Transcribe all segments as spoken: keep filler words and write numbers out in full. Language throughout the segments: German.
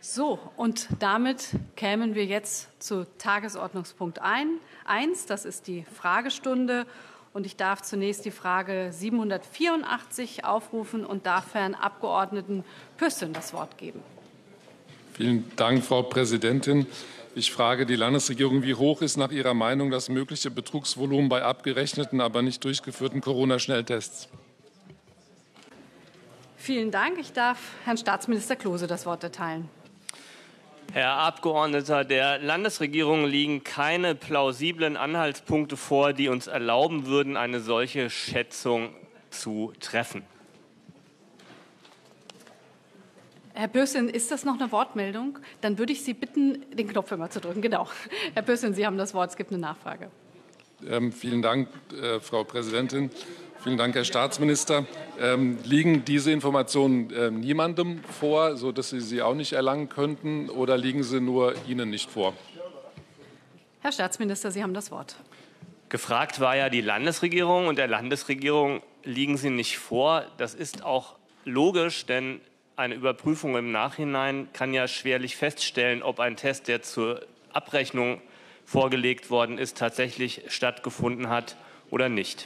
So, und damit kämen wir jetzt zu Tagesordnungspunkt eins. Das ist die Fragestunde. Und ich darf zunächst die Frage siebenhundertvierundachtzig aufrufen und darf Herrn Abgeordneten Pürsün das Wort geben. Vielen Dank, Frau Präsidentin. Ich frage die Landesregierung, wie hoch ist nach Ihrer Meinung das mögliche Betrugsvolumen bei abgerechneten, aber nicht durchgeführten Corona-Schnelltests? Vielen Dank. Ich darf Herrn Staatsminister Klose das Wort erteilen. Herr Abgeordneter, der Landesregierung liegen keine plausiblen Anhaltspunkte vor, die uns erlauben würden, eine solche Schätzung zu treffen. Herr Pürsün, ist das noch eine Wortmeldung? Dann würde ich Sie bitten, den Knopf immer zu drücken. Genau. Herr Pürsün, Sie haben das Wort. Es gibt eine Nachfrage. Ähm, vielen Dank, äh, Frau Präsidentin. Vielen Dank, Herr Staatsminister. Ähm, liegen diese Informationen äh, niemandem vor, sodass Sie sie auch nicht erlangen könnten, oder liegen sie nur Ihnen nicht vor? Herr Staatsminister, Sie haben das Wort. Gefragt war ja die Landesregierung, und der Landesregierung liegen sie nicht vor. Das ist auch logisch, denn eine Überprüfung im Nachhinein kann ja schwerlich feststellen, ob ein Test, der zur Abrechnung vorgelegt worden ist, tatsächlich stattgefunden hat oder nicht.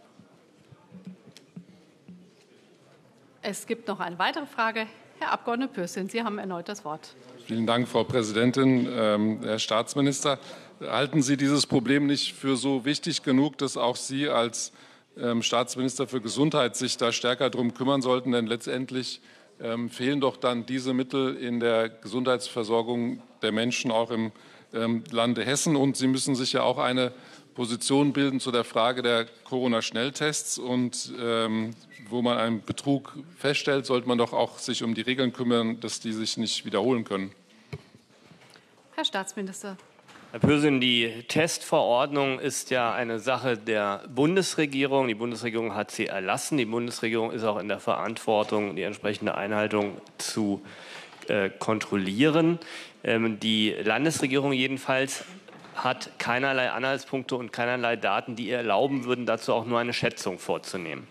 Es gibt noch eine weitere Frage. Herr Abgeordneter Pürsün, Sie haben erneut das Wort. Vielen Dank, Frau Präsidentin. Ähm, Herr Staatsminister, halten Sie dieses Problem nicht für so wichtig genug, dass auch Sie als ähm, Staatsminister für Gesundheit sich da stärker darum kümmern sollten? Denn letztendlich ähm, fehlen doch dann diese Mittel in der Gesundheitsversorgung der Menschen auch im ähm, Lande Hessen. Und Sie müssen sich ja auch eine Position bilden zu der Frage der Corona-Schnelltests. Und ähm, wo man einen Betrug feststellt, sollte man doch auch sich um die Regeln kümmern, dass die sich nicht wiederholen können. Herr Staatsminister. Herr Pürsün, die Testverordnung ist ja eine Sache der Bundesregierung. Die Bundesregierung hat sie erlassen. Die Bundesregierung ist auch in der Verantwortung, die entsprechende Einhaltung zu äh, kontrollieren. Ähm, die Landesregierung jedenfalls hat keinerlei Anhaltspunkte und keinerlei Daten, die ihr erlauben würden, dazu auch nur eine Schätzung vorzunehmen.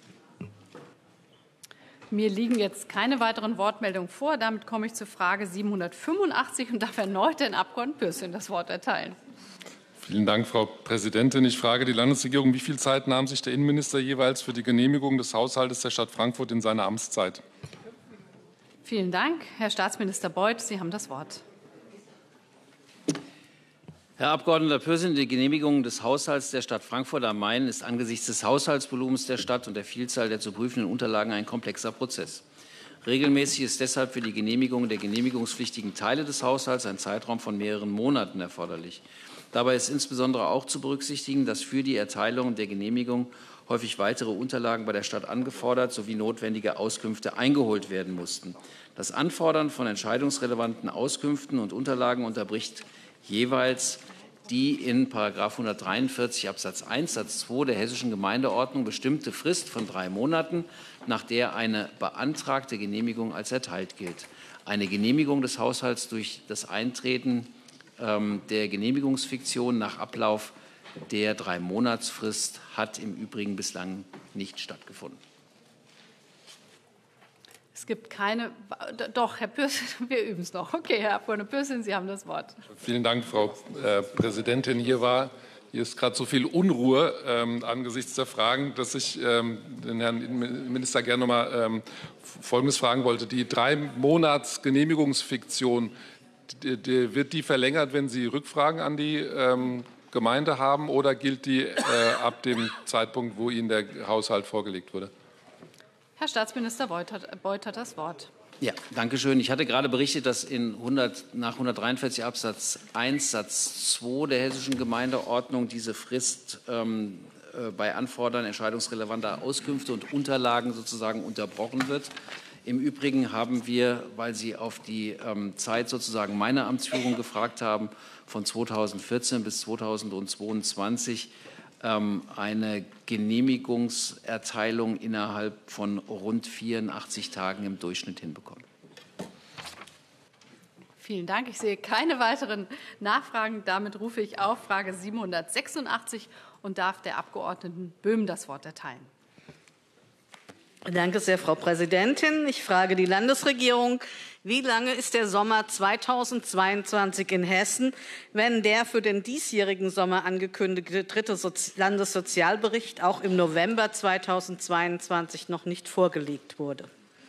Mir liegen jetzt keine weiteren Wortmeldungen vor. Damit komme ich zur Frage siebenhundertfünfundachtzig und darf erneut den Abgeordneten Pürsün das Wort erteilen. Vielen Dank, Frau Präsidentin. Ich frage die Landesregierung, wie viel Zeit nahm sich der Innenminister jeweils für die Genehmigung des Haushaltes der Stadt Frankfurt in seiner Amtszeit? Vielen Dank. Herr Staatsminister Beuth, Sie haben das Wort. Herr Abgeordneter Pürsün, die Genehmigung des Haushalts der Stadt Frankfurt am Main ist angesichts des Haushaltsvolumens der Stadt und der Vielzahl der zu prüfenden Unterlagen ein komplexer Prozess. Regelmäßig ist deshalb für die Genehmigung der genehmigungspflichtigen Teile des Haushalts ein Zeitraum von mehreren Monaten erforderlich. Dabei ist insbesondere auch zu berücksichtigen, dass für die Erteilung der Genehmigung häufig weitere Unterlagen bei der Stadt angefordert sowie notwendige Auskünfte eingeholt werden mussten. Das Anfordern von entscheidungsrelevanten Auskünften und Unterlagen unterbricht jeweils die in Paragraph hundertdreiundvierzig Absatz eins Satz zwei der Hessischen Gemeindeordnung bestimmte Frist von drei Monaten, nach der eine beantragte Genehmigung als erteilt gilt. Eine Genehmigung des Haushalts durch das Eintreten ähm, der Genehmigungsfiktion nach Ablauf der Drei-Monatsfrist hat im Übrigen bislang nicht stattgefunden. Es gibt keine. Doch, Herr Pürsün, wir üben es noch. Okay, Herr Abgeordneter Pürsün, Sie haben das Wort. Vielen Dank, Frau äh, Präsidentin. Hier, war, hier ist gerade so viel Unruhe ähm, angesichts der Fragen, dass ich ähm, den Herrn Innenminister gerne noch mal ähm, Folgendes fragen wollte. Die Drei-Monats-Genehmigungsfiktion, die, die, wird die verlängert, wenn Sie Rückfragen an die ähm, Gemeinde haben, oder gilt die äh, ab dem Zeitpunkt, wo Ihnen der Haushalt vorgelegt wurde? Herr Staatsminister Beuth hat, Beuth hat das Wort. Ja, danke schön. Ich hatte gerade berichtet, dass in hundert, nach hundertdreiundvierzig Absatz eins Satz zwei der Hessischen Gemeindeordnung diese Frist ähm, äh, bei Anfordern entscheidungsrelevanter Auskünfte und Unterlagen sozusagen unterbrochen wird. Im Übrigen haben wir, weil Sie auf die ähm, Zeit sozusagen meiner Amtsführung gefragt haben, von zweitausendvierzehn bis zweitausendzweiundzwanzig eine Genehmigungserteilung innerhalb von rund vierundachtzig Tagen im Durchschnitt hinbekommen. Vielen Dank. Ich sehe keine weiteren Nachfragen. Damit rufe ich auf Frage siebenhundertsechsundachtzig und darf der Abgeordneten Böhm das Wort erteilen. Danke sehr, Frau Präsidentin. Ich frage die Landesregierung, wie lange ist der Sommer zweitausendzweiundzwanzig in Hessen, wenn der für den diesjährigen Sommer angekündigte dritte Landessozialbericht auch im November zweitausendzweiundzwanzig noch nicht vorgelegt wurde?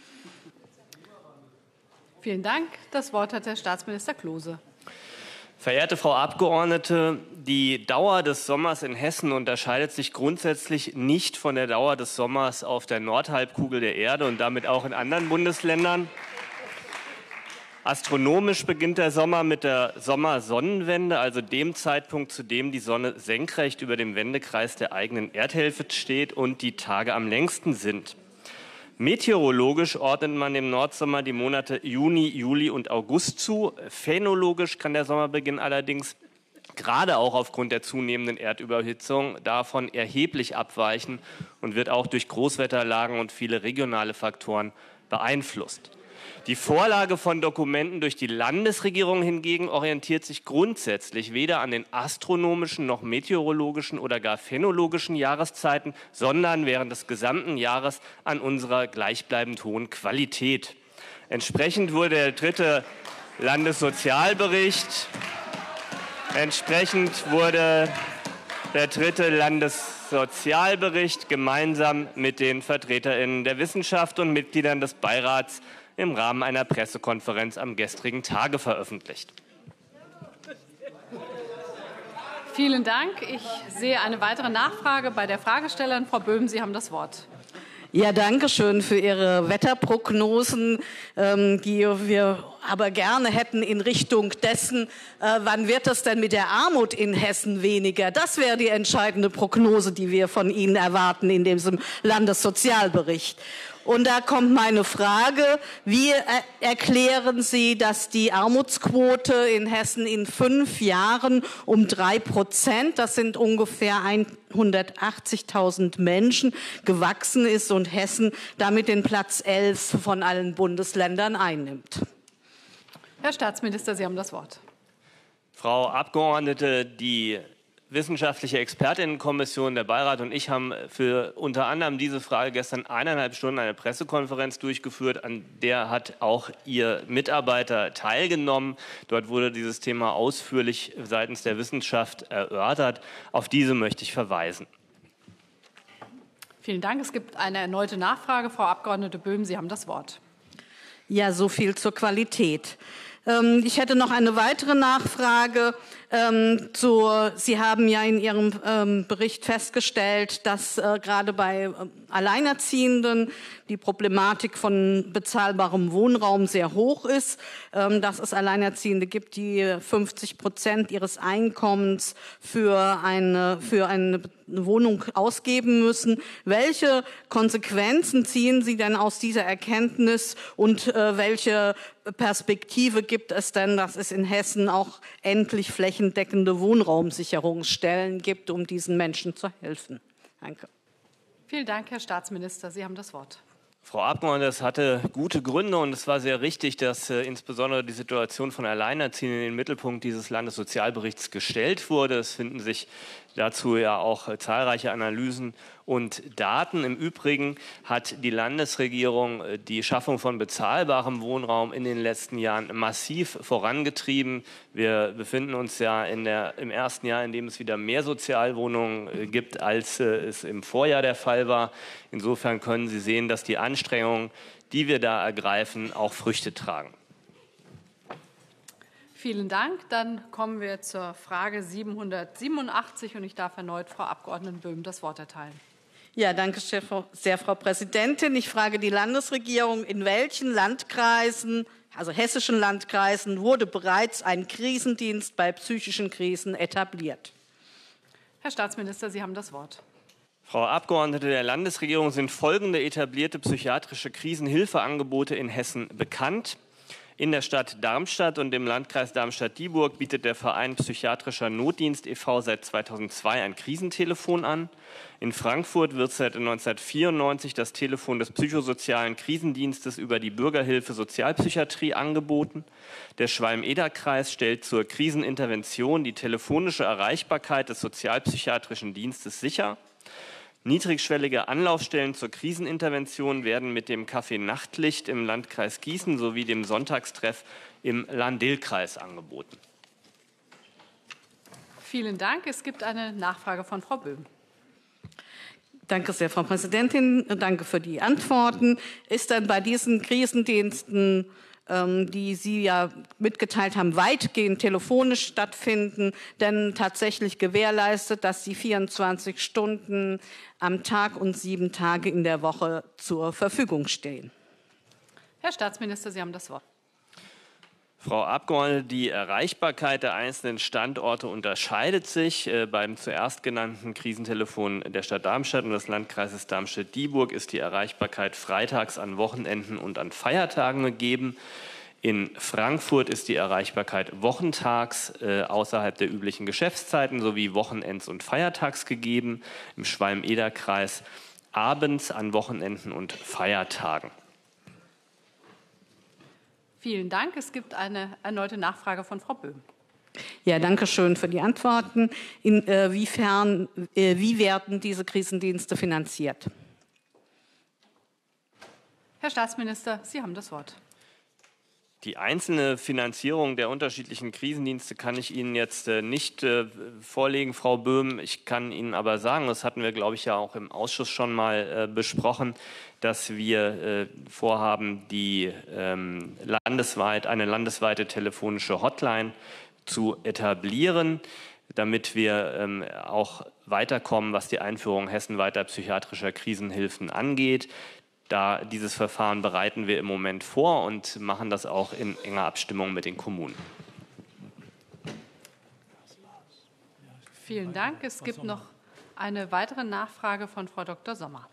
Vielen Dank. Das Wort hat Herr Staatsminister Klose. Verehrte Frau Abgeordnete, die Dauer des Sommers in Hessen unterscheidet sich grundsätzlich nicht von der Dauer des Sommers auf der Nordhalbkugel der Erde und damit auch in anderen Bundesländern. Astronomisch beginnt der Sommer mit der Sommersonnenwende, also dem Zeitpunkt, zu dem die Sonne senkrecht über dem Wendekreis der eigenen Erdhälfte steht und die Tage am längsten sind. Meteorologisch ordnet man dem Nordsommer die Monate Juni, Juli und August zu. Phänologisch kann der Sommerbeginn allerdings gerade auch aufgrund der zunehmenden Erdüberhitzung davon erheblich abweichen und wird auch durch Großwetterlagen und viele regionale Faktoren beeinflusst. Die Vorlage von Dokumenten durch die Landesregierung hingegen orientiert sich grundsätzlich weder an den astronomischen noch meteorologischen oder gar phänologischen Jahreszeiten, sondern während des gesamten Jahres an unserer gleichbleibend hohen Qualität. Entsprechend wurde der dritte Landessozialbericht, entsprechend wurde der dritte Landessozialbericht gemeinsam mit den VertreterInnen der Wissenschaft und Mitgliedern des Beirats im Rahmen einer Pressekonferenz am gestrigen Tage veröffentlicht. Vielen Dank. Ich sehe eine weitere Nachfrage bei der Fragestellerin. Frau Böhm, Sie haben das Wort. Ja, danke schön für Ihre Wetterprognosen, ähm, die wir aber gerne hätten in Richtung dessen, äh, wann wird es denn mit der Armut in Hessen weniger? Das wäre die entscheidende Prognose, die wir von Ihnen erwarten in diesem Landessozialbericht. Und da kommt meine Frage, wie erklären Sie, dass die Armutsquote in Hessen in fünf Jahren um drei Prozent, das sind ungefähr hundertachtzigtausend Menschen, gewachsen ist und Hessen damit den Platz elf von allen Bundesländern einnimmt? Herr Staatsminister, Sie haben das Wort. Frau Abgeordnete, die wissenschaftliche Expertinnenkommission, der Beirat und ich haben für unter anderem diese Frage gestern eineinhalb Stunden eine Pressekonferenz durchgeführt, an der hat auch Ihr Mitarbeiter teilgenommen. Dort wurde dieses Thema ausführlich seitens der Wissenschaft erörtert. Auf diese möchte ich verweisen. Vielen Dank. Es gibt eine erneute Nachfrage. Frau Abgeordnete Böhm, Sie haben das Wort. Ja, so viel zur Qualität. Ich hätte noch eine weitere Nachfrage. Ähm, zu, Sie haben ja in Ihrem ähm, Bericht festgestellt, dass äh, gerade bei äh, Alleinerziehenden die Problematik von bezahlbarem Wohnraum sehr hoch ist, ähm, dass es Alleinerziehende gibt, die fünfzig Prozent ihres Einkommens für eine, für eine Wohnung ausgeben müssen. Welche Konsequenzen ziehen Sie denn aus dieser Erkenntnis und äh, welche Perspektive gibt es denn, dass es in Hessen auch endlich flächendeckende Wohnraumsicherungsstellen gibt, um diesen Menschen zu helfen? Danke. Vielen Dank, Herr Staatsminister. Sie haben das Wort. Frau Abgeordnete, es hatte gute Gründe und es war sehr richtig, dass äh, insbesondere die Situation von Alleinerziehenden in den Mittelpunkt dieses Landessozialberichts gestellt wurde. Es finden sich dazu ja auch äh, zahlreiche Analysen und Daten. Im Übrigen hat die Landesregierung äh, die Schaffung von bezahlbarem Wohnraum in den letzten Jahren massiv vorangetrieben. Wir befinden uns ja in der, im ersten Jahr, in dem es wieder mehr Sozialwohnungen äh, gibt, als äh, es im Vorjahr der Fall war. Insofern können Sie sehen, dass die Anstrengungen, die wir da ergreifen, auch Früchte tragen. Vielen Dank. Dann kommen wir zur Frage siebenhundertsiebenundachtzig und ich darf erneut Frau Abgeordnete Böhm das Wort erteilen. Ja, danke sehr, Frau Präsidentin. Ich frage die Landesregierung, in welchen Landkreisen, also hessischen Landkreisen, wurde bereits ein Krisendienst bei psychischen Krisen etabliert? Herr Staatsminister, Sie haben das Wort. Frau Abgeordnete, der Landesregierung sind folgende etablierte psychiatrische Krisenhilfeangebote in Hessen bekannt. In der Stadt Darmstadt und im Landkreis Darmstadt-Dieburg bietet der Verein Psychiatrischer Notdienst e V seit zweitausendzwei ein Krisentelefon an. In Frankfurt wird seit neunzehnhundertvierundneunzig das Telefon des psychosozialen Krisendienstes über die Bürgerhilfe Sozialpsychiatrie angeboten. Der Schwalm-Eder-Kreis stellt zur Krisenintervention die telefonische Erreichbarkeit des sozialpsychiatrischen Dienstes sicher. Niedrigschwellige Anlaufstellen zur Krisenintervention werden mit dem Café Nachtlicht im Landkreis Gießen sowie dem Sonntagstreff im Lahn-Dill-Kreis angeboten. Vielen Dank. Es gibt eine Nachfrage von Frau Böhm. Danke sehr, Frau Präsidentin. Danke für die Antworten. Ist denn bei diesen Krisendiensten, ähm, die Sie ja mitgeteilt haben, weitgehend telefonisch stattfinden, denn tatsächlich gewährleistet, dass sie vierundzwanzig Stunden am Tag und sieben Tage in der Woche zur Verfügung stehen? Herr Staatsminister, Sie haben das Wort. Frau Abgeordnete, die Erreichbarkeit der einzelnen Standorte unterscheidet sich. Äh, beim zuerst genannten Krisentelefon der Stadt Darmstadt und des Landkreises Darmstadt-Dieburg ist die Erreichbarkeit freitags, an Wochenenden und an Feiertagen gegeben. In Frankfurt ist die Erreichbarkeit wochentags äh, außerhalb der üblichen Geschäftszeiten sowie Wochenends- und Feiertags gegeben. Im Schwalm-Eder-Kreis abends, an Wochenenden und Feiertagen. Vielen Dank. Es gibt eine erneute Nachfrage von Frau Böhm. Ja, danke schön für die Antworten. Inwiefern, äh, wie werden diese Krisendienste finanziert? Herr Staatsminister, Sie haben das Wort. Die einzelne Finanzierung der unterschiedlichen Krisendienste kann ich Ihnen jetzt äh, nicht äh, vorlegen, Frau Böhm. Ich kann Ihnen aber sagen, das hatten wir, glaube ich, ja auch im Ausschuss schon mal äh, besprochen, dass wir äh, vorhaben, die ähm, landesweit, eine landesweite telefonische Hotline zu etablieren, damit wir ähm, auch weiterkommen, was die Einführung hessenweiter psychiatrischer Krisenhilfen angeht. Da dieses Verfahren bereiten wir im Moment vor und machen das auch in enger Abstimmung mit den Kommunen. Vielen Dank. Es gibt noch eine weitere Nachfrage von Frau Doktor Sommer.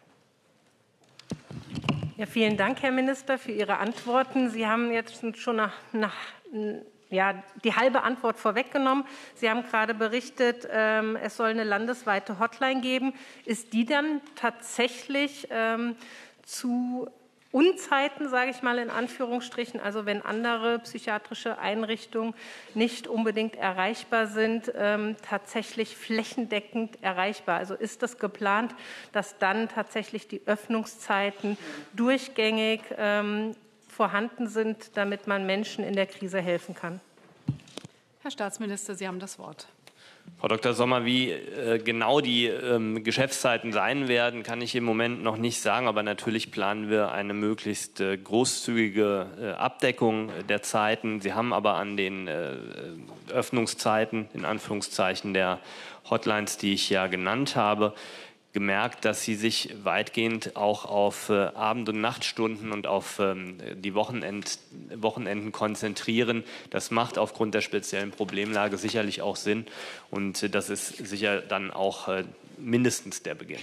Ja, vielen Dank, Herr Minister, für Ihre Antworten. Sie haben jetzt schon nach, nach ja, die halbe Antwort vorweggenommen. Sie haben gerade berichtet, ähm, es soll eine landesweite Hotline geben. Ist die dann tatsächlich ähm, zu Unzeiten, sage ich mal in Anführungsstrichen, also wenn andere psychiatrische Einrichtungen nicht unbedingt erreichbar sind, ähm, tatsächlich flächendeckend erreichbar? Also ist das geplant, dass dann tatsächlich die Öffnungszeiten durchgängig ähm, vorhanden sind, damit man Menschen in der Krise helfen kann? Herr Staatsminister, Sie haben das Wort. Frau Doktor Sommer, wie äh, genau die ähm, Geschäftszeiten sein werden, kann ich im Moment noch nicht sagen. Aber natürlich planen wir eine möglichst äh, großzügige äh, Abdeckung der Zeiten. Sie haben aber an den äh, Öffnungszeiten, in Anführungszeichen, der Hotlines, die ich ja genannt habe, gemerkt, dass sie sich weitgehend auch auf äh, Abend- und Nachtstunden und auf ähm, die Wochenend, Wochenenden konzentrieren. Das macht aufgrund der speziellen Problemlage sicherlich auch Sinn und äh, das ist sicher dann auch äh, mindestens der Beginn.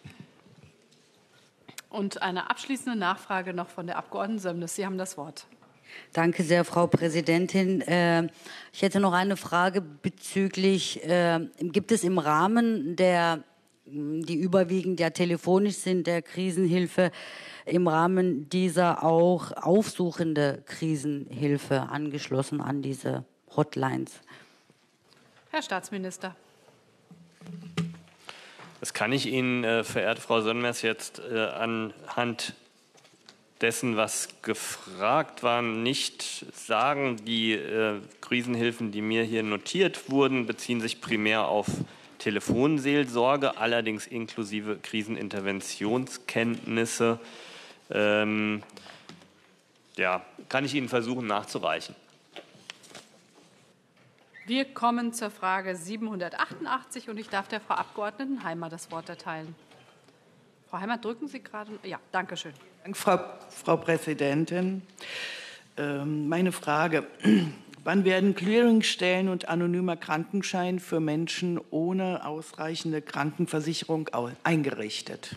Und eine abschließende Nachfrage noch von der Abgeordneten Sömnis. Sie haben das Wort. Danke sehr, Frau Präsidentin. Ich hätte noch eine Frage bezüglich, gibt es im Rahmen der, die überwiegend ja telefonisch sind, der Krisenhilfe, im Rahmen dieser auch aufsuchende Krisenhilfe angeschlossen an diese Hotlines? Herr Staatsminister. Das kann ich Ihnen, äh, verehrte Frau Sönmers, jetzt äh, anhand dessen, was gefragt war, nicht sagen. Die äh, Krisenhilfen, die mir hier notiert wurden, beziehen sich primär auf Telefonseelsorge, allerdings inklusive Kriseninterventionskenntnisse. Ähm, ja, kann ich Ihnen versuchen nachzureichen. Wir kommen zur Frage siebenhundertachtundachtzig und ich darf der Frau Abgeordneten Heimer das Wort erteilen. Frau Heimer, drücken Sie gerade? Ja, danke schön. Frau, Frau Präsidentin, ähm, meine Frage. Wann werden Clearingstellen und anonymer Krankenschein für Menschen ohne ausreichende Krankenversicherung eingerichtet?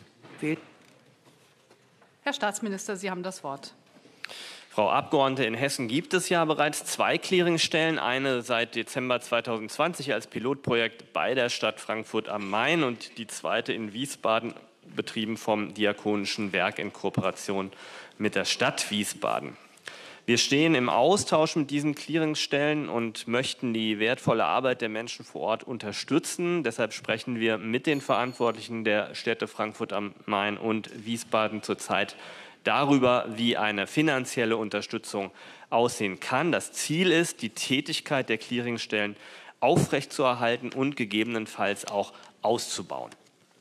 Herr Staatsminister, Sie haben das Wort. Frau Abgeordnete, in Hessen gibt es ja bereits zwei Clearingstellen, eine seit Dezember zweitausendzwanzig als Pilotprojekt bei der Stadt Frankfurt am Main und die zweite in Wiesbaden, betrieben vom Diakonischen Werk in Kooperation mit der Stadt Wiesbaden. Wir stehen im Austausch mit diesen Clearingstellen und möchten die wertvolle Arbeit der Menschen vor Ort unterstützen. Deshalb sprechen wir mit den Verantwortlichen der Städte Frankfurt am Main und Wiesbaden zurzeit darüber, wie eine finanzielle Unterstützung aussehen kann. Das Ziel ist, die Tätigkeit der Clearingstellen aufrechtzuerhalten und gegebenenfalls auch auszubauen.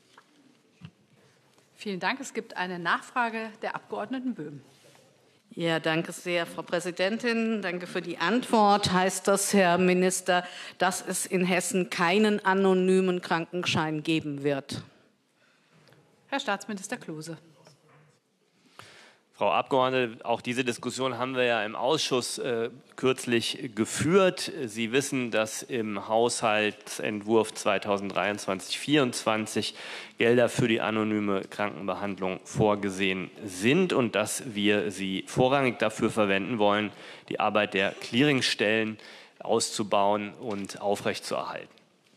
Vielen Dank. Es gibt eine Nachfrage der Abgeordneten Böhm. Ja, danke sehr, Frau Präsidentin. Danke für die Antwort. Heißt das, Herr Minister, dass es in Hessen keinen anonymen Krankenschein geben wird? Herr Staatsminister Klose. Frau Abgeordnete, auch diese Diskussion haben wir ja im Ausschuss äh, kürzlich geführt. Sie wissen, dass im Haushaltsentwurf zweitausenddreiundzwanzig vierundzwanzig Gelder für die anonyme Krankenbehandlung vorgesehen sind und dass wir sie vorrangig dafür verwenden wollen, die Arbeit der Clearingstellen auszubauen und aufrechtzuerhalten.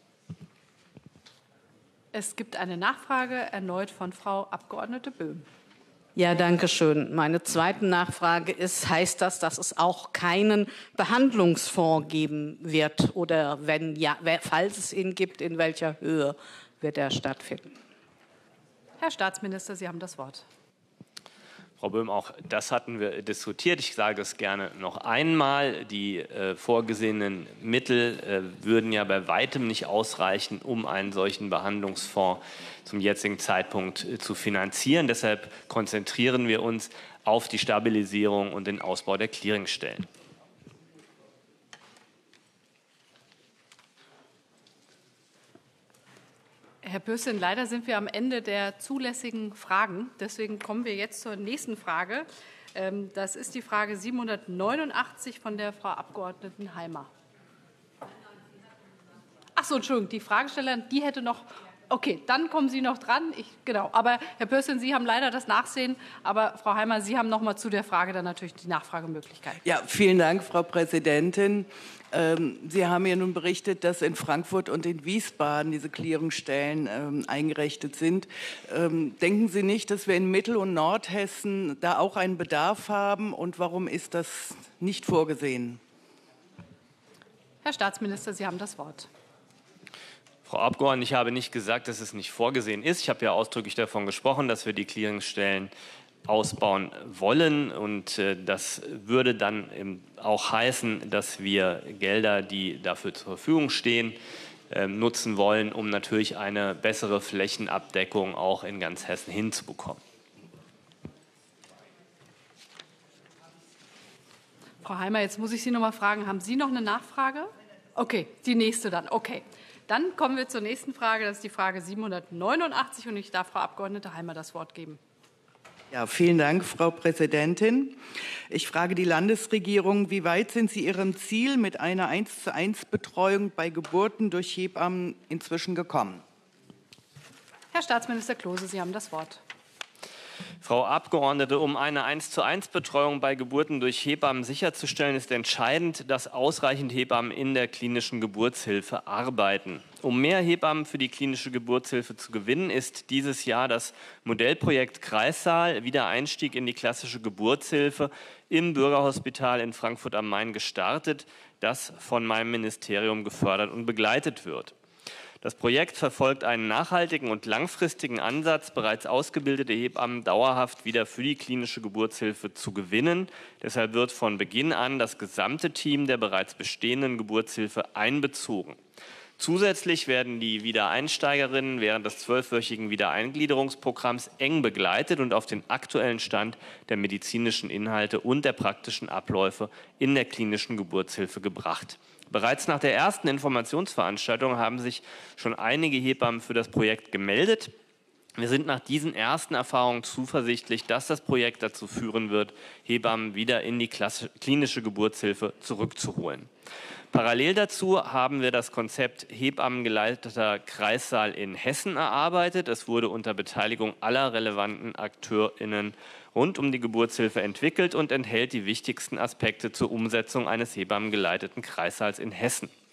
Es gibt eine Nachfrage erneut von Frau Abgeordnete Böhm. Ja, danke schön. Meine zweite Nachfrage ist, heißt das, dass es auch keinen Behandlungsfonds geben wird? Oder wenn ja, falls es ihn gibt, in welcher Höhe wird er stattfinden? Herr Staatsminister, Sie haben das Wort. Frau Böhm, auch das hatten wir diskutiert. Ich sage es gerne noch einmal. Die äh, vorgesehenen Mittel äh, würden ja bei weitem nicht ausreichen, um einen solchen Behandlungsfonds zum jetzigen Zeitpunkt äh, zu finanzieren. Deshalb konzentrieren wir uns auf die Stabilisierung und den Ausbau der Clearingstellen. Herr Pürsün, leider sind wir am Ende der zulässigen Fragen. Deswegen kommen wir jetzt zur nächsten Frage. Das ist die Frage siebenhundertneunundachtzig von der Frau Abgeordneten Heimer. Ach so, Entschuldigung, die Fragestellerin, die hätte noch. Okay, dann kommen Sie noch dran. Ich, genau. Aber Herr Pürsün, Sie haben leider das Nachsehen. Aber Frau Heimer, Sie haben noch mal zu der Frage dann natürlich die Nachfragemöglichkeit. Ja, vielen Dank, Frau Präsidentin. Ähm, Sie haben ja nun berichtet, dass in Frankfurt und in Wiesbaden diese Clearingstellen ähm, eingerichtet sind. Ähm, denken Sie nicht, dass wir in Mittel- und Nordhessen da auch einen Bedarf haben? Und warum ist das nicht vorgesehen? Herr Staatsminister, Sie haben das Wort. Frau Abgeordnete, ich habe nicht gesagt, dass es nicht vorgesehen ist. Ich habe ja ausdrücklich davon gesprochen, dass wir die Clearingstellen ausbauen wollen. Und äh, das würde dann eben auch heißen, dass wir Gelder, die dafür zur Verfügung stehen, äh, nutzen wollen, um natürlich eine bessere Flächenabdeckung auch in ganz Hessen hinzubekommen. Frau Heimer, jetzt muss ich Sie noch mal fragen, haben Sie noch eine Nachfrage? Okay, die nächste dann. Okay. Dann kommen wir zur nächsten Frage. Das ist die Frage siebenhundertneunundachtzig. Und ich darf Frau Abgeordnete Heimer das Wort geben. Ja, vielen Dank, Frau Präsidentin. Ich frage die Landesregierung, wie weit sind Sie Ihrem Ziel mit einer eins zu eins Betreuung bei Geburten durch Hebammen inzwischen gekommen? Herr Staatsminister Klose, Sie haben das Wort. Frau Abgeordnete, um eine eins zu eins Betreuung bei Geburten durch Hebammen sicherzustellen, ist entscheidend, dass ausreichend Hebammen in der klinischen Geburtshilfe arbeiten. Um mehr Hebammen für die klinische Geburtshilfe zu gewinnen, ist dieses Jahr das Modellprojekt Kreissaal Wiedereinstieg in die klassische Geburtshilfe im Bürgerhospital in Frankfurt am Main gestartet, das von meinem Ministerium gefördert und begleitet wird. Das Projekt verfolgt einen nachhaltigen und langfristigen Ansatz, bereits ausgebildete Hebammen dauerhaft wieder für die klinische Geburtshilfe zu gewinnen. Deshalb wird von Beginn an das gesamte Team der bereits bestehenden Geburtshilfe einbezogen. Zusätzlich werden die Wiedereinsteigerinnen während des zwölfwöchigen Wiedereingliederungsprogramms eng begleitet und auf den aktuellen Stand der medizinischen Inhalte und der praktischen Abläufe in der klinischen Geburtshilfe gebracht. Bereits nach der ersten Informationsveranstaltung haben sich schon einige Hebammen für das Projekt gemeldet. Wir sind nach diesen ersten Erfahrungen zuversichtlich, dass das Projekt dazu führen wird, Hebammen wieder in die klinische Geburtshilfe zurückzuholen. Parallel dazu haben wir das Konzept Hebammengeleiteter Kreissaal in Hessen erarbeitet. Es wurde unter Beteiligung aller relevanten AkteurInnen rund um die Geburtshilfe entwickelt und enthält die wichtigsten Aspekte zur Umsetzung eines hebammengeleiteten Kreissaals in Hessen.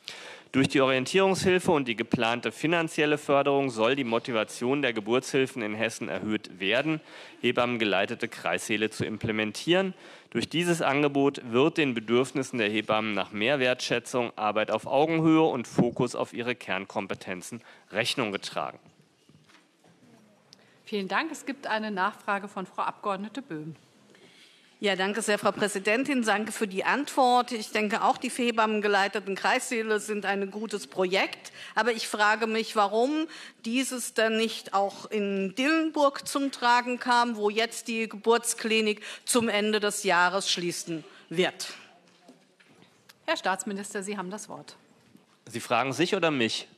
Durch die Orientierungshilfe und die geplante finanzielle Förderung soll die Motivation der Geburtshilfen in Hessen erhöht werden, hebammengeleitete Kreissäle zu implementieren. Durch dieses Angebot wird den Bedürfnissen der Hebammen nach mehr Wertschätzung, Arbeit auf Augenhöhe und Fokus auf ihre Kernkompetenzen Rechnung getragen. Vielen Dank. Es gibt eine Nachfrage von Frau Abgeordnete Böhm. Ja, danke sehr, Frau Präsidentin. Danke für die Antwort. Ich denke auch, die hebammengeleiteten Kreissäle sind ein gutes Projekt. Aber ich frage mich, warum dieses dann nicht auch in Dillenburg zum Tragen kam, wo jetzt die Geburtsklinik zum Ende des Jahres schließen wird. Herr Staatsminister, Sie haben das Wort. Sie fragen sich oder mich?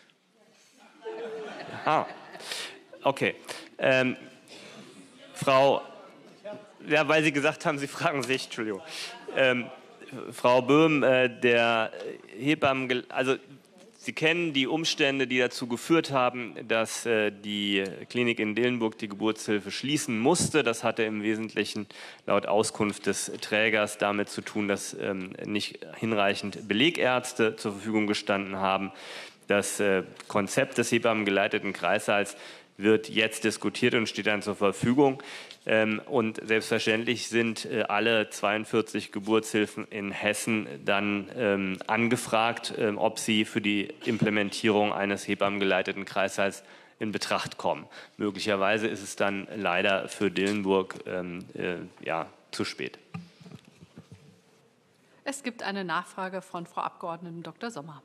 Ah, okay. Ähm, Frau Ja, weil Sie gesagt haben, Sie fragen sich, Entschuldigung. Ähm, Frau Böhm, äh, der Hebammen, also Sie kennen die Umstände, die dazu geführt haben, dass äh, die Klinik in Dillenburg die Geburtshilfe schließen musste. Das hatte im Wesentlichen laut Auskunft des Trägers damit zu tun, dass ähm, nicht hinreichend Belegärzte zur Verfügung gestanden haben. Das äh, Konzept des hebammengeleiteten Kreissaals wird jetzt diskutiert und steht dann zur Verfügung. Und selbstverständlich sind alle zweiundvierzig Geburtshilfen in Hessen dann ähm, angefragt, ähm, ob sie für die Implementierung eines hebammengeleiteten Kreissaals in Betracht kommen. Möglicherweise ist es dann leider für Dillenburg ähm, äh, ja, zu spät. Es gibt eine Nachfrage von Frau Abgeordneten Doktor Sommer.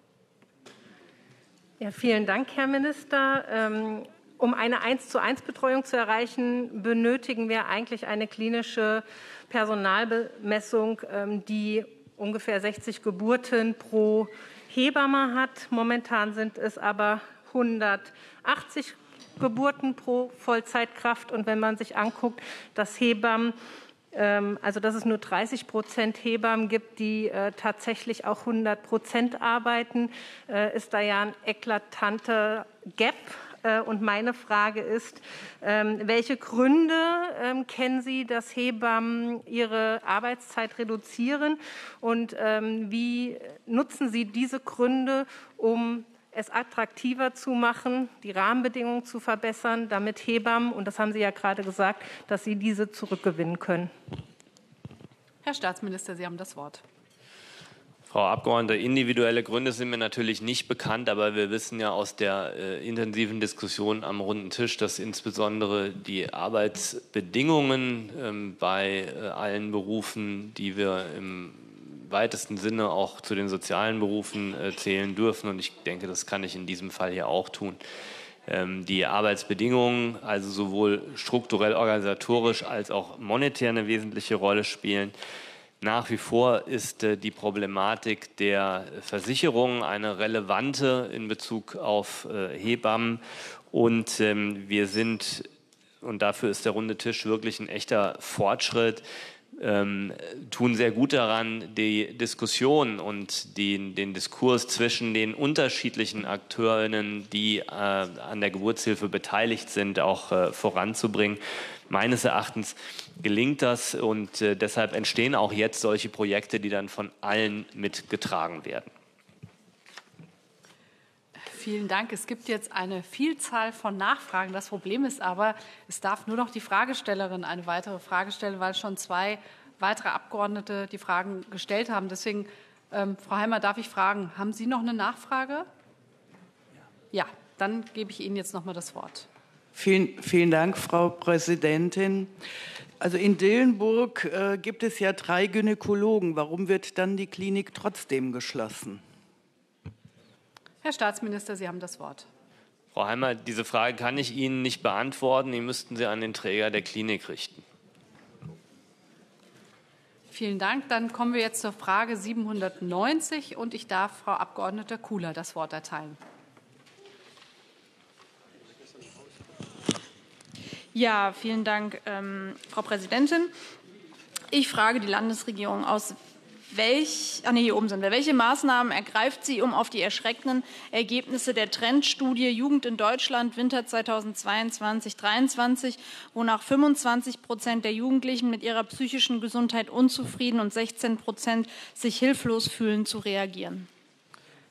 Ja, vielen Dank, Herr Minister. Ähm Um eine eins zu eins Betreuung zu erreichen, benötigen wir eigentlich eine klinische Personalbemessung, die ungefähr sechzig Geburten pro Hebamme hat. Momentan sind es aber hundertachtzig Geburten pro Vollzeitkraft. Und wenn man sich anguckt, dass Hebammen, also dass es nur dreißig Prozent Hebammen gibt, die tatsächlich auch hundert Prozent arbeiten, ist da ja ein eklatanter Gap. Und meine Frage ist, welche Gründe kennen Sie, dass Hebammen ihre Arbeitszeit reduzieren? Und wie nutzen Sie diese Gründe, um es attraktiver zu machen, die Rahmenbedingungen zu verbessern, damit Hebammen, und das haben Sie ja gerade gesagt, dass sie diese zurückgewinnen können? Herr Staatsminister, Sie haben das Wort. Frau Abgeordnete, individuelle Gründe sind mir natürlich nicht bekannt, aber wir wissen ja aus der äh, intensiven Diskussion am runden Tisch, dass insbesondere die Arbeitsbedingungen ähm, bei äh, allen Berufen, die wir im weitesten Sinne auch zu den sozialen Berufen äh, zählen dürfen, und ich denke, das kann ich in diesem Fall hier auch tun, ähm, die Arbeitsbedingungen, also sowohl strukturell organisatorisch als auch monetär eine wesentliche Rolle spielen. Nach wie vor ist äh, die Problematik der Versicherung eine relevante in Bezug auf äh, Hebammen. Und ähm, wir sind, und dafür ist der runde Tisch wirklich ein echter Fortschritt, ähm, tun sehr gut daran, die Diskussion und die, den Diskurs zwischen den unterschiedlichen Akteurinnen, die äh, an der Geburtshilfe beteiligt sind, auch äh, voranzubringen. Meines Erachtens gelingt das, und äh, deshalb entstehen auch jetzt solche Projekte, die dann von allen mitgetragen werden. Vielen Dank. Es gibt jetzt eine Vielzahl von Nachfragen. Das Problem ist aber, es darf nur noch die Fragestellerin eine weitere Frage stellen, weil schon zwei weitere Abgeordnete die Fragen gestellt haben. Deswegen, ähm, Frau Heimer, darf ich fragen, haben Sie noch eine Nachfrage? Ja, dann gebe ich Ihnen jetzt noch mal das Wort. Vielen, vielen Dank, Frau Präsidentin. Also in Dillenburg äh, gibt es ja drei Gynäkologen. Warum wird dann die Klinik trotzdem geschlossen? Herr Staatsminister, Sie haben das Wort. Frau Heimer, diese Frage kann ich Ihnen nicht beantworten. Die müssten Sie an den Träger der Klinik richten. Vielen Dank. Dann kommen wir jetzt zur Frage siebenhundertneunzig, und ich darf Frau Abgeordnete Kuhler das Wort erteilen. Ja, vielen Dank, ähm, Frau Präsidentin. Ich frage die Landesregierung, aus welch, ah nee, hier oben sind wir. Welche Maßnahmen ergreift sie, um auf die erschreckenden Ergebnisse der Trendstudie Jugend in Deutschland Winter zweitausendzweiundzwanzig dreiundzwanzig, wonach fünfundzwanzig Prozent der Jugendlichen mit ihrer psychischen Gesundheit unzufrieden und sechzehn Prozent sich hilflos fühlen, zu reagieren?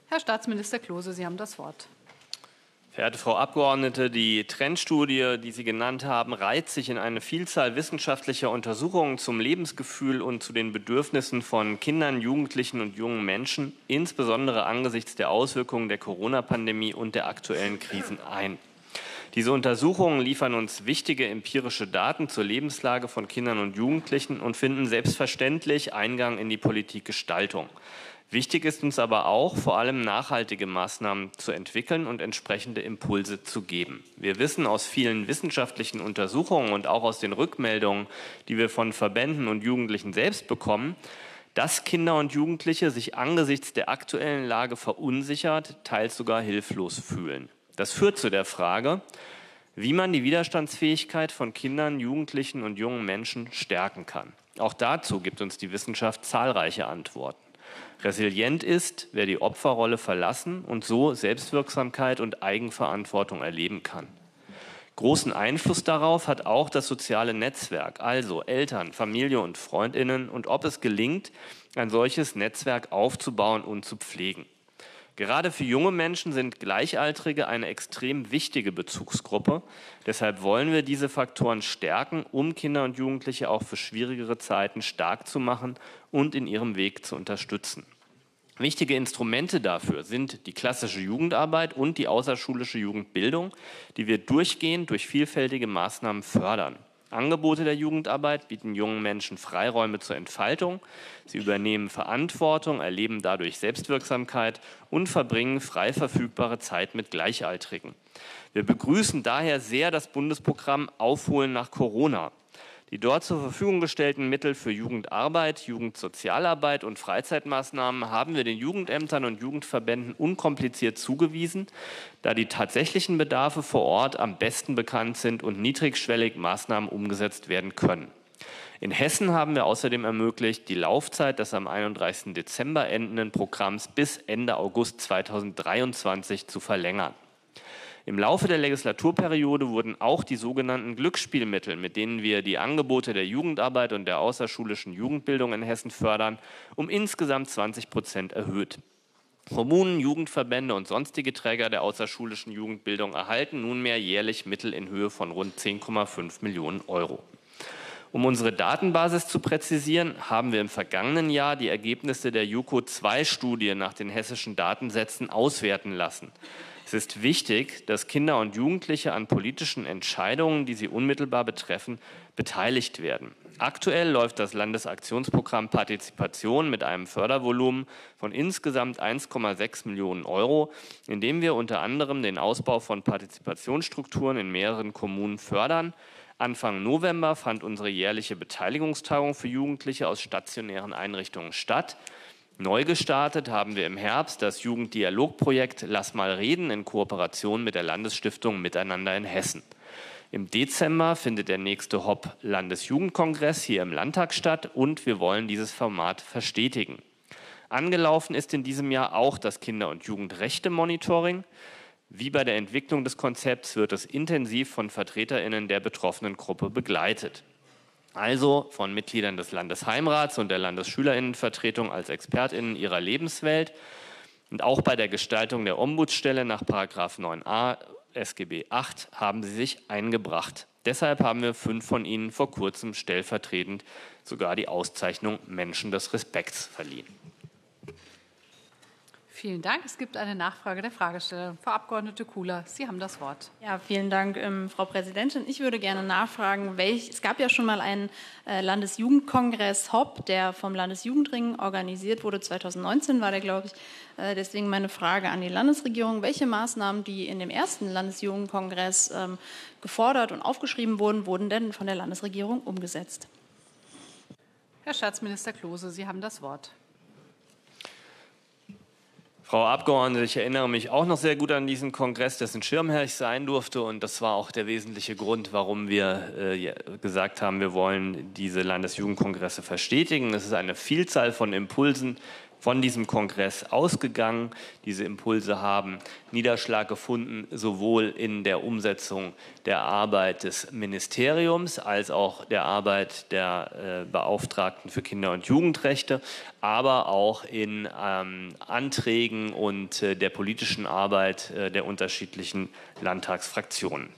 Herr Staatsminister Klose, Sie haben das Wort. Verehrte Frau Abgeordnete, die Trendstudie, die Sie genannt haben, reiht sich in eine Vielzahl wissenschaftlicher Untersuchungen zum Lebensgefühl und zu den Bedürfnissen von Kindern, Jugendlichen und jungen Menschen, insbesondere angesichts der Auswirkungen der Corona-Pandemie und der aktuellen Krisen ein. Diese Untersuchungen liefern uns wichtige empirische Daten zur Lebenslage von Kindern und Jugendlichen und finden selbstverständlich Eingang in die Politikgestaltung. Wichtig ist uns aber auch, vor allem nachhaltige Maßnahmen zu entwickeln und entsprechende Impulse zu geben. Wir wissen aus vielen wissenschaftlichen Untersuchungen und auch aus den Rückmeldungen, die wir von Verbänden und Jugendlichen selbst bekommen, dass Kinder und Jugendliche sich angesichts der aktuellen Lage verunsichert, teils sogar hilflos fühlen. Das führt zu der Frage, wie man die Widerstandsfähigkeit von Kindern, Jugendlichen und jungen Menschen stärken kann. Auch dazu gibt uns die Wissenschaft zahlreiche Antworten. Resilient ist, wer die Opferrolle verlassen und so Selbstwirksamkeit und Eigenverantwortung erleben kann. Großen Einfluss darauf hat auch das soziale Netzwerk, also Eltern, Familie und Freundinnen, und ob es gelingt, ein solches Netzwerk aufzubauen und zu pflegen. Gerade für junge Menschen sind Gleichaltrige eine extrem wichtige Bezugsgruppe. Deshalb wollen wir diese Faktoren stärken, um Kinder und Jugendliche auch für schwierigere Zeiten stark zu machen und in ihrem Weg zu unterstützen. Wichtige Instrumente dafür sind die klassische Jugendarbeit und die außerschulische Jugendbildung, die wir durchgehend durch vielfältige Maßnahmen fördern. Angebote der Jugendarbeit bieten jungen Menschen Freiräume zur Entfaltung. Sie übernehmen Verantwortung, erleben dadurch Selbstwirksamkeit und verbringen frei verfügbare Zeit mit Gleichaltrigen. Wir begrüßen daher sehr das Bundesprogramm Aufholen nach Corona. Die dort zur Verfügung gestellten Mittel für Jugendarbeit, Jugendsozialarbeit und Freizeitmaßnahmen haben wir den Jugendämtern und Jugendverbänden unkompliziert zugewiesen, da die tatsächlichen Bedarfe vor Ort am besten bekannt sind und niedrigschwellig Maßnahmen umgesetzt werden können. In Hessen haben wir außerdem ermöglicht, die Laufzeit des am einunddreißigsten Dezember endenden Programms bis Ende August zweitausenddreiundzwanzig zu verlängern. Im Laufe der Legislaturperiode wurden auch die sogenannten Glücksspielmittel, mit denen wir die Angebote der Jugendarbeit und der außerschulischen Jugendbildung in Hessen fördern, um insgesamt zwanzig Prozent erhöht. Kommunen, Jugendverbände und sonstige Träger der außerschulischen Jugendbildung erhalten nunmehr jährlich Mittel in Höhe von rund zehn Komma fünf Millionen Euro. Um unsere Datenbasis zu präzisieren, haben wir im vergangenen Jahr die Ergebnisse der JUKO zwei Studie nach den hessischen Datensätzen auswerten lassen. Es ist wichtig, dass Kinder und Jugendliche an politischen Entscheidungen, die sie unmittelbar betreffen, beteiligt werden. Aktuell läuft das Landesaktionsprogramm Partizipation mit einem Fördervolumen von insgesamt eins Komma sechs Millionen Euro, in dem wir unter anderem den Ausbau von Partizipationsstrukturen in mehreren Kommunen fördern. Anfang November fand unsere jährliche Beteiligungstagung für Jugendliche aus stationären Einrichtungen statt. Neu gestartet haben wir im Herbst das Jugenddialogprojekt Lass mal reden in Kooperation mit der Landesstiftung Miteinander in Hessen. Im Dezember findet der nächste H O P-Landesjugendkongress hier im Landtag statt und wir wollen dieses Format verstetigen. Angelaufen ist in diesem Jahr auch das Kinder- und Jugendrechte-Monitoring. Wie bei der Entwicklung des Konzepts wird es intensiv von VertreterInnen der betroffenen Gruppe begleitet. Also von Mitgliedern des Landesheimrats und der Landesschülerinnenvertretung als ExpertInnen ihrer Lebenswelt. Und auch bei der Gestaltung der Ombudsstelle nach Paragraph neun a S G B acht haben sie sich eingebracht. Deshalb haben wir fünf von ihnen vor kurzem stellvertretend sogar die Auszeichnung Menschen des Respekts verliehen. Vielen Dank. Es gibt eine Nachfrage der Fragesteller. Frau Abgeordnete Kula, Sie haben das Wort. Ja, vielen Dank, ähm, Frau Präsidentin. Ich würde gerne nachfragen, welch, es gab ja schon mal einen äh, Landesjugendkongress H O P, der vom Landesjugendring organisiert wurde. zweitausendneunzehn war der, glaube ich. Äh, deswegen meine Frage an die Landesregierung. Welche Maßnahmen, die in dem ersten Landesjugendkongress ähm, gefordert und aufgeschrieben wurden, wurden denn von der Landesregierung umgesetzt? Herr Staatsminister Klose, Sie haben das Wort. Frau Abgeordnete, ich erinnere mich auch noch sehr gut an diesen Kongress, dessen Schirmherr ich sein durfte. Und das war auch der wesentliche Grund, warum wir äh, gesagt haben, wir wollen diese Landesjugendkongresse verstetigen. Es ist eine Vielzahl von Impulsen von diesem Kongress ausgegangen. Diese Impulse haben Niederschlag gefunden, sowohl in der Umsetzung der Arbeit des Ministeriums als auch der Arbeit der äh, Beauftragten für Kinder- und Jugendrechte, aber auch in ähm, Anträgen und äh, der politischen Arbeit äh, der unterschiedlichen Landtagsfraktionen.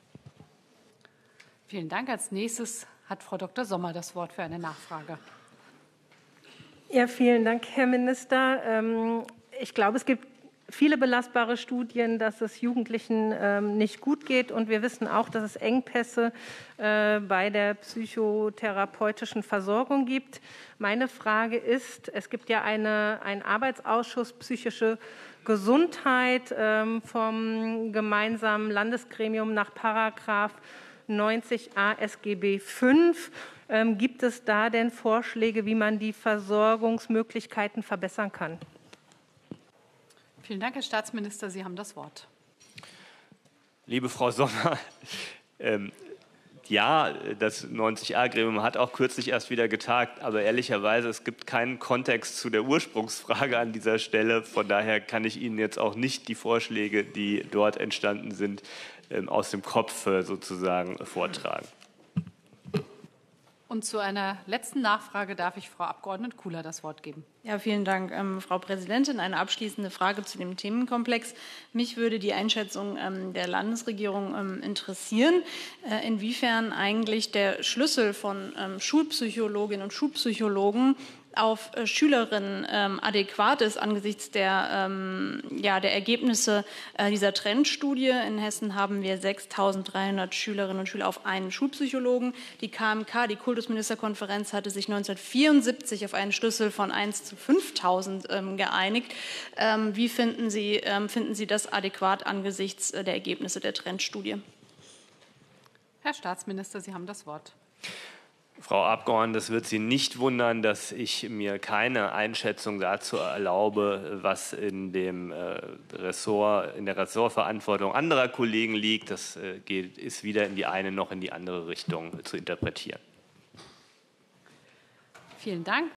Vielen Dank. Als nächstes hat Frau Doktor Sommer das Wort für eine Nachfrage. Ja, vielen Dank, Herr Minister. Ich glaube, es gibt viele belastbare Studien, dass es Jugendlichen nicht gut geht. Und wir wissen auch, dass es Engpässe bei der psychotherapeutischen Versorgung gibt. Meine Frage ist, es gibt ja eine, einen Arbeitsausschuss psychische Gesundheit vom gemeinsamen Landesgremium nach Paragraph neunzig a S G B fünf. Ähm, gibt es da denn Vorschläge, wie man die Versorgungsmöglichkeiten verbessern kann? Vielen Dank, Herr Staatsminister. Sie haben das Wort. Liebe Frau Sommer, ähm, ja, das neunzig a Gremium hat auch kürzlich erst wieder getagt, aber ehrlicherweise, es gibt keinen Kontext zu der Ursprungsfrage an dieser Stelle. Von daher kann ich Ihnen jetzt auch nicht die Vorschläge, die dort entstanden sind, aus dem Kopf sozusagen vortragen. Und zu einer letzten Nachfrage darf ich Frau Abgeordnete Kula das Wort geben. Ja, vielen Dank, ähm, Frau Präsidentin. Eine abschließende Frage zu dem Themenkomplex. Mich würde die Einschätzung ähm, der Landesregierung ähm, interessieren, äh, inwiefern eigentlich der Schlüssel von ähm, Schulpsychologinnen und Schulpsychologen auf äh, Schülerinnen ähm, adäquat ist angesichts der, ähm, ja, der Ergebnisse äh, dieser Trendstudie. In Hessen haben wir sechstausenddreihundert Schülerinnen und Schüler auf einen Schulpsychologen. Die K M K, die Kultusministerkonferenz, hatte sich neunzehnhundertvierundsiebzig auf einen Schlüssel von eins zu fünftausend ähm, geeinigt. Ähm, wie finden Sie, ähm, finden Sie das adäquat angesichts äh, der Ergebnisse der Trendstudie? Herr Staatsminister, Sie haben das Wort. Frau Abgeordnete, es wird Sie nicht wundern, dass ich mir keine Einschätzung dazu erlaube, was in dem äh, Ressort, in der Ressortverantwortung anderer Kollegen liegt. Das äh, geht, ist weder in die eine noch in die andere Richtung äh, zu interpretieren. Vielen Dank.